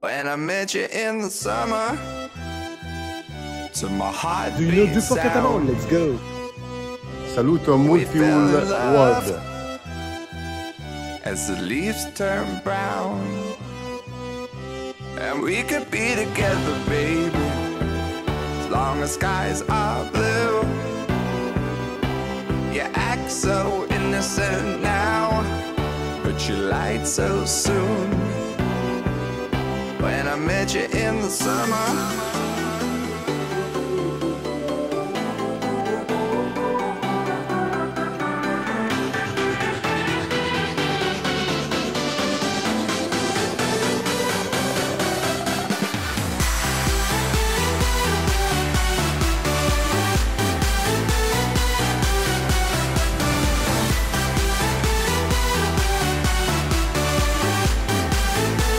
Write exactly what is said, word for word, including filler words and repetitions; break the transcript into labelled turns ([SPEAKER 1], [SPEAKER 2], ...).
[SPEAKER 1] When I met you in the summer, to my heart
[SPEAKER 2] Do you know Dufour Yachts? Let's go.
[SPEAKER 3] Saluto a Multihull World.
[SPEAKER 1] As the leaves turn brown, and we could be together, baby, as long as skies are blue. You act so innocent now, but you lied so soon. When I met you in the summer,